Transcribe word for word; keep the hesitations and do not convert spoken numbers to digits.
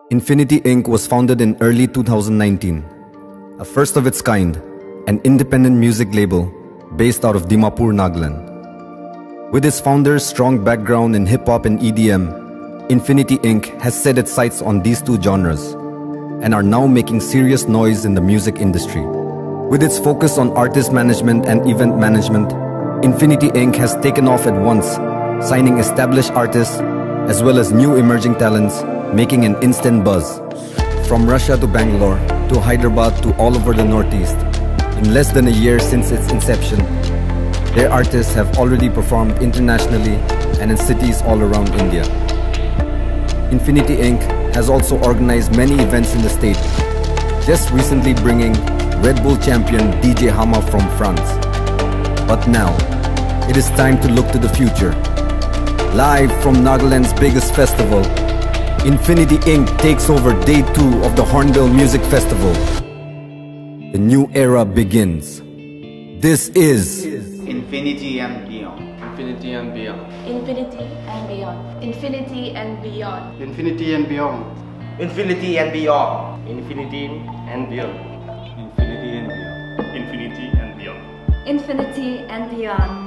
Infinity Incorporated was founded in early two thousand nineteen, a first of its kind, an independent music label based out of Dimapur, Nagaland. With its founder's strong background in hip-hop and E D M, Infinity Incorporated has set its sights on these two genres and are now making serious noise in the music industry. With its focus on artist management and event management, Infinity Incorporated has taken off at once, signing established artists as well as new emerging talents, making an instant buzz. From Russia to Bangalore, to Hyderabad to all over the Northeast, in less than a year since its inception, their artists have already performed internationally and in cities all around India. Infinity Incorporated has also organized many events in the state, just recently bringing Red Bull champion D J Hama from France. But now, it is time to look to the future. Live from Nagaland's biggest festival, Infinity Incorporated takes over day two of the Hornbill Music Festival. The new era begins. This is Infinity and Beyond. Infinity and Beyond. Infinity and Beyond. Infinity and Beyond. Infinity and Beyond. Infinity and Beyond. Infinity and Beyond. Infinity and Beyond. Infinity and Beyond. Infinity and Beyond.